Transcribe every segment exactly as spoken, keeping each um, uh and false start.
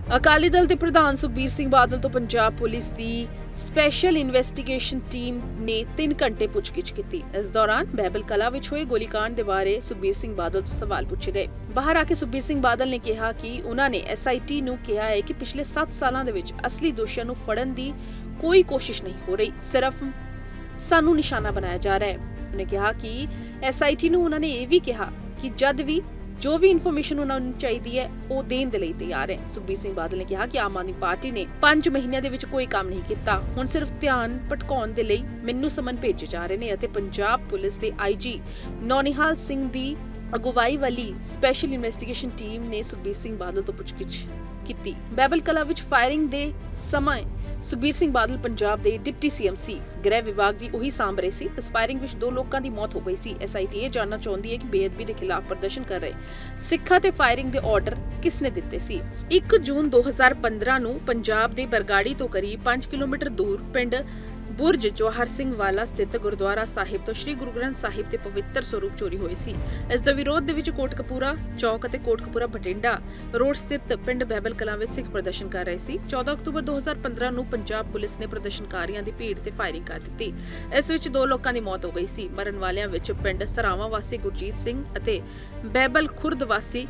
अकाली दल के प्रधान सुखबीर सिंह बादल तो पंजाब पुलिस की स्पैशल इन्वेस्टिगेशन टीम ने तीन घंटे पुछगिछ की। इस दौरान बैबल कला विच हुए गोलीकांड के बारे सुखबीर सिंह बादल तो सवाल पूछे गए। बाहर आके सुखबीर सिंह बादल ने कहा कि उन्होंने एस आई टी नूं कहा है कि पिछले सत्त सालों दे विच असली दोषियों नूं फड़न की कोई कोशिश नहीं हो रही, सिर्फ सानू निशाना बनाया जा रहा है। उन्होंने कहा कि एस आई टी नूं उन्होंने ये भी कहा कि जद भी जो भी इन्फॉर्मेशन उन्होंने चाहिए है वो देने लई तैयार है। सुखबीर सिंह बादल ने कहा कि आम आदमी पार्टी ने पांच महीनों दे विच कोई काम नहीं किया, हुण सिर्फ ध्यान भटकाउण दे लई मैनू समन भेजे जा रहे हैं। पंजाब पुलिस के आई जी नौनिहाल सिंह की अगुवाई वाली स्पैशल इन्वेस्टिगेशन टीम ने सुखबीर सिंह बादल तो पुछगिछ की। बैबल कला विच फायरिंग दे समय सुखबीर सिंह बादल पंजाब के डिप्टी सी एम सी, गृह विभाग भी उही सांभ रहे सी। इस फायरिंग विच दो लोगों की मौत हो गई सी। एस आई टी ये जानना चाहती है कि बेअदबी के खिलाफ प्रदर्शन कर रहे सिखां ते फायरिंग के ऑर्डर किसने दिते सी। एक जून दो हज़ार पंद्रह नूं पंजाब के बरगाड़ी तो करीब पांच किलोमीटर दूर पिंड बुरज जवाहर सिंह वाला स्थित गुरुद्वारा साहिब तो श्री गुरु ग्रंथ साहिब के पवित्र स्वरूप चोरी हुए सी। इस दे विरोध दे विच कोटकपूरा चौक और कोटकपूरा बठिंडा रोड स्थित पिंड बैबल कलां विच सिख प्रदर्शन कर रहे सी। चौदह अक्तूबर दो हज़ार पंद्रह नूं पंजाब पुलिस ने प्रदर्शनकारियों की भीड़ ते फायरिंग कर दी। इस विच दो लोगों की मौत हो गई सी। मरण वालियां विच पिंड सरावां वासी गुरजीत सिंह अते बैबल खुर्द वासी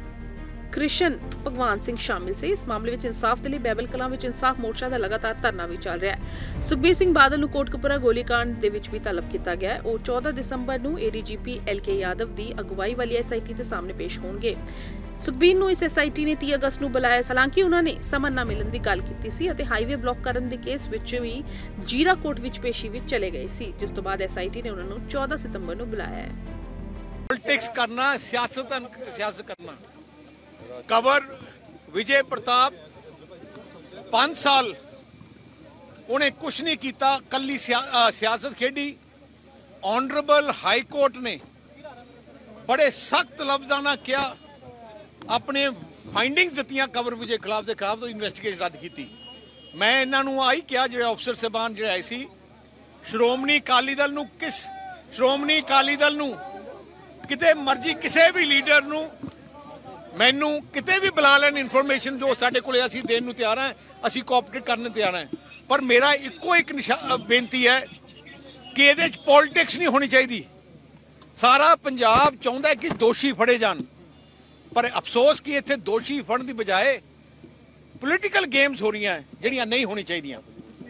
कृष्ण भगवान सिंह शामिल से। इस मामले में इंसाफ के लिए बैबल कलां विच इंसाफ मोर्चा का लगातार धरना भी चल रहा है। सुखबीर सिंह बादल नूं कोटकपूरा गोलीकांड दे विच भी तलब किया गया है। वो चौदह दिसंबर नूं A D G P L K Yadav की अगुवाई वाली एस आई टी के सामने पेश होंगे। सुखबीर नूं इस एस आई टी ने तीस अगस्त नूं बुलाया। हालांकि उन्होंने समन ना मिलन की गल की सी अते हाईवे ब्लॉक करन दे केस विच भी जीरा कोर्ट विच पेशी विच चले गए सी, जिस तो बाद एस आई टी ने उन्हां नूं चौदह सितंबर नूं बुलाया है। पॉलिटिक्स करना, सियासत सियासत करना। कवर विजय प्रताप पांच साल उन्हें कुछ नहीं किया, कली सिया, सियासत खेडी। ऑनरेबल हाई कोर्ट ने बड़े सख्त लफ्ज़ां नाल किया, अपने फाइंडिंग दित्तियां कवर विजय खिलाफ के खिलाफ तो इन्वेस्टिगेशन रद्द की। मैं इन्होंने आई क्या जो अफसर साहबान जो आए सी, श्रोमणी अकाली दल नूं किस श्रोमणी अकाली दल नूं किते मर्जी किसी भी लीडर नूं मैनू किते भी बुला लैन इन्फॉर्मेशन जो साडे कोले असीं देण नूं तैयार हैं, असीं कोऑपरेट करने तैयार हैं। पर मेरा इक्को एक बेनती है कि इहदे च पॉलिटिक्स नहीं होनी चाहिए। सारा पंजाब चाहुंदा है कि दोषी फड़े जान, पर अफसोस कि इत्थे दोषी फड़न की बजाय पोलिटिकल गेम्स हो रही हैं जिहड़ियां नहीं होनी चाहिए।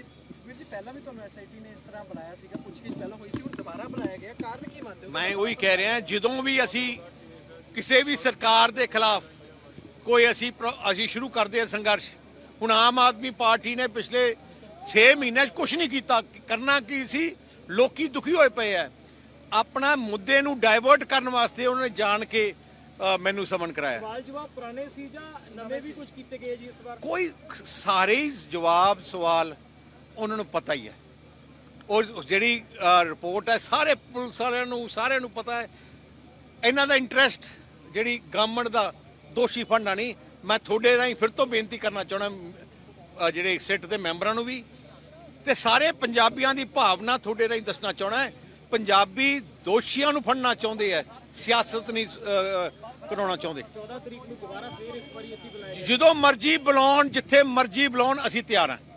मैं वही कह रहा जदों भी असी किसी भी सरकार के खिलाफ कोई असी असी शुरू करते हैं संघर्ष। हुण आम आदमी पार्टी ने पिछले छे महीने कुछ नहीं किया, करना की सी, लोकी दुखी होए पे है। अपना मुद्दे नूं डाइवर्ट करने वास्ते उन्होंने जान के मैनू समन कराया। सवाल जवाब पुराने सी जां नवे भी कुछ कीते गए जी इस बार? कोई सारे ही जवाब सवाल उन्होंने पता ही है, और जिहड़ी रिपोर्ट है सारे पुलिस वालियां नूं सारिआं नूं पता है। इन्हां दा इंटरस्ट जिहड़ी गवर्नमेंट दा दोषी फड़ना नहीं। मैं थोड़े राही फिर तो बेनती करना चाहना जिहड़े सिट दे मैंबरां नूं भी ते सारे पंजाबियां दी भावना थोड़े राही दसना चाहना है। पंजाबी दोषियां नूं फड़ना चाहुंदे है, सियासत नहीं कराउणा चाहुंदे। चौदह तरीक नूं दोबारा फिर एक बारी इत्थे बुलाया, जदों मर्जी बुलाउण, जिथे मर्जी बुलाउण, असीं तैयार हां।